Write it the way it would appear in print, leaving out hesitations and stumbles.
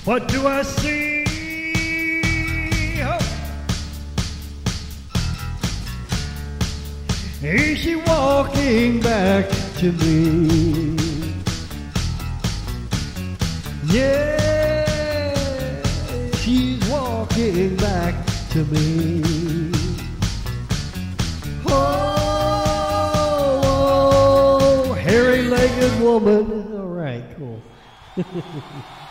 What do I see? Oh. Is she walking back to me? Yeah, she's walking back to me. Oh, hairy-legged woman. All right, cool.